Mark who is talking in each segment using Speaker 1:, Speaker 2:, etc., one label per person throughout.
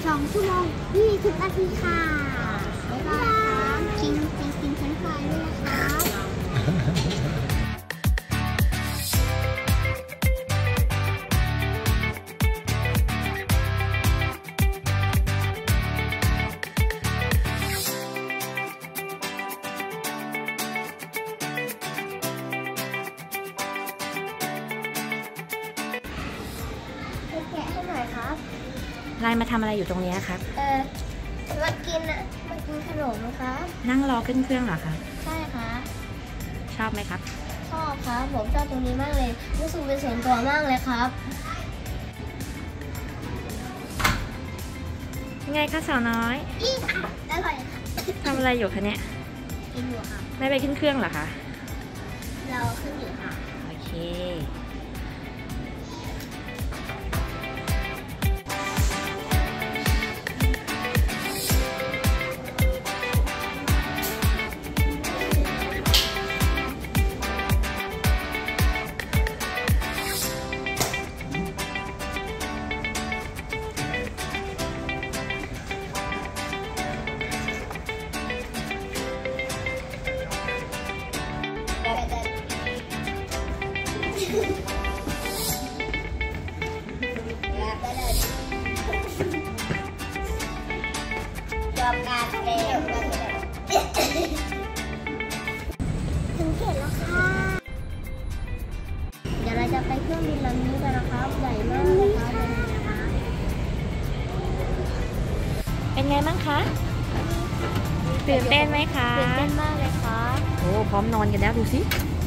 Speaker 1: 2 ชั่วโมง 20 นาทีค่ะบ๊ายบายกินเฟรนช์ฟรายด้วยนะคะแกะให้หน่อยครับ
Speaker 2: นายมาทำอะไรอยู่ตรงนี้ครับ
Speaker 1: มากินขนมครับ
Speaker 2: นั่งรอขึ้นเครื่องเหรอคะ
Speaker 1: ใช่ค่ะ
Speaker 2: ชอบไหมครับ
Speaker 1: ชอบครับผมชอบตรงนี้มากเลยรู้สึกเป็นส่วนตัวมากเลยครับ
Speaker 2: ยังไงคะสาวน้อย
Speaker 1: อีค่ะอร่อยค่ะ
Speaker 2: ทำอะไรอยู่คะเนี่ย
Speaker 1: กินอยู่ค่ะ
Speaker 2: ไม่ไปขึ้นเครื่องเหรอคะ
Speaker 1: เราขึ้นอยู่ค่ะ
Speaker 2: โอเค
Speaker 1: จบการเรียนถึงเขตแล้วค่ะเดี๋ยวเราจะไปเครื่องบินลำนี้กันนะครับใหญ่มากเลยครับ
Speaker 2: เป็นไงบ้างคะตื่นเต้นไหมคะ
Speaker 1: ตื่นเต้นมากเลยค่ะ
Speaker 2: โอ้พร้อมนอนกันแล้วดูสิ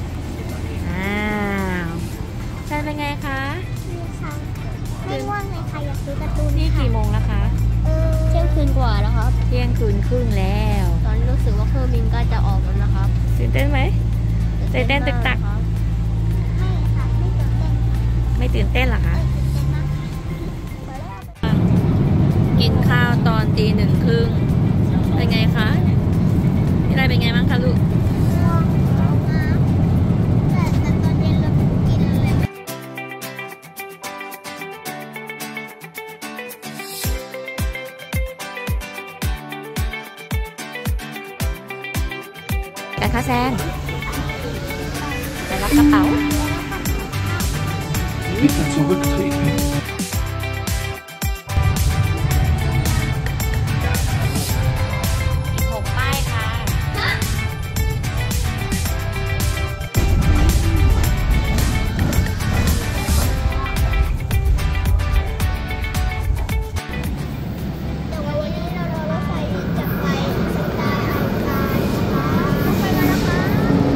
Speaker 2: แฟนเป็นไงคะ
Speaker 1: ไม่ง่วงเลยค่ะอยากซื้อการ์ตูน
Speaker 2: นี่กี่โมงแล้วคะ
Speaker 1: เที่ยงคืนกว่าแล้วครับ
Speaker 2: เที่ยงคืนครึ่งแล้ว
Speaker 1: ตอนรู้สึกว่าเครื่องบินก็จะออกแล้วนะครับ
Speaker 2: ตื่นเต้นไหมตื่นเต้นตึกตัก
Speaker 1: ไม่ค่ะไม่ตื่นเต้น
Speaker 2: ไม่ตื่นเต้นหรอคะกินข้าวตอนตี 1:30เป็นไงคะพี่นายเป็นไงบ้างคะลูก
Speaker 1: แต่ตอนเย็นเรากินอะไร
Speaker 2: กันคะแซนไปรับกระเป๋า
Speaker 3: Bitte zurücktreten.
Speaker 2: 6 ป้ายค่ะ
Speaker 1: แต่วันนี้เรารอรถไฟที่จะไปสกายไอไลน์นะคะรถไฟมาแล้วค่ะ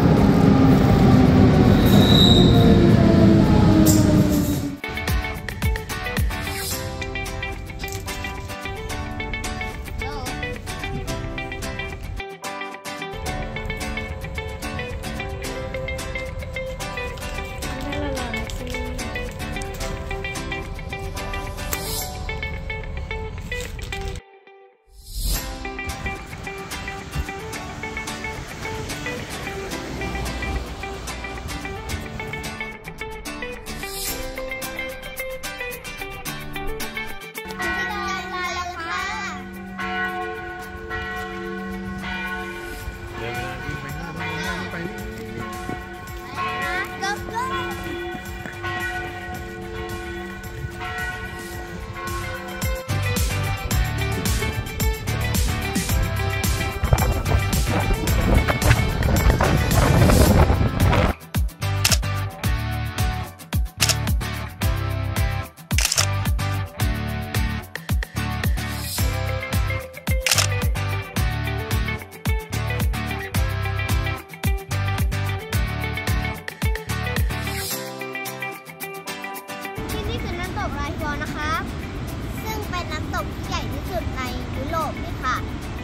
Speaker 1: ไรฟอร์นะคะซึ่งเป็นน้ำตกที่ใหญ่ที่สุดในยุโรปเลยค่ะ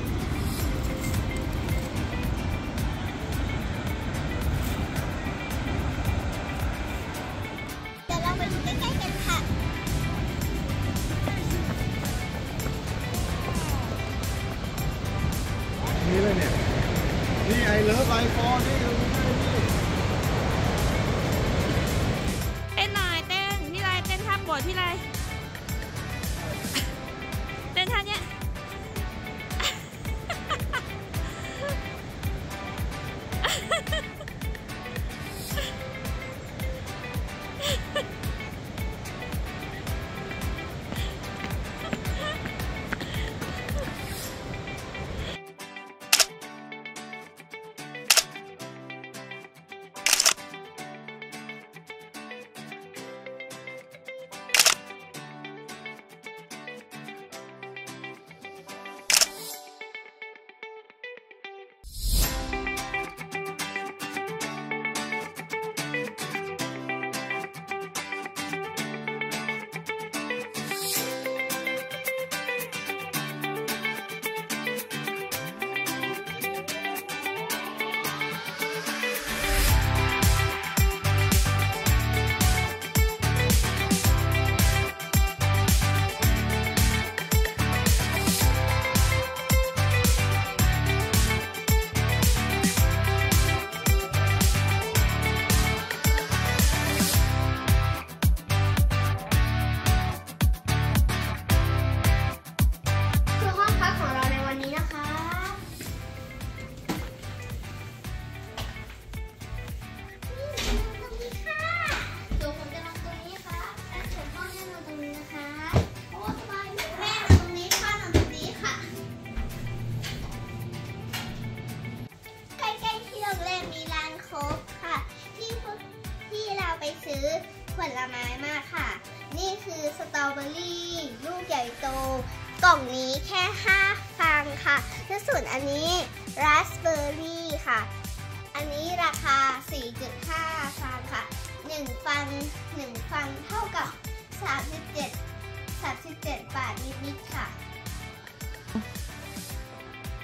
Speaker 1: เดี๋ยวเราไปดูใกล้ๆกันค่ะ
Speaker 3: นี่เลยเนี่ยนี่ไอเลิฟไอฟอร์นี่
Speaker 2: เต้นหน่อยเต้นพี่ไรเต้นท่าโปรดพี่ไรเต้นดินท่าเนี้ย
Speaker 1: ไปซื้อผลไม้มาค่ะนี่คือสตรอเบอรี่ลูกใหญ่โตกล่องนี้แค่5ฟังค่ะและส่วนอันนี้ราสเบอร์รี่ค่ะอันนี้ราคา 4.5 ฟังค่ะ1ฟังเท่ากับ37 บาทนิดๆค่ะ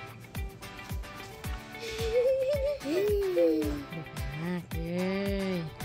Speaker 2: มากเลย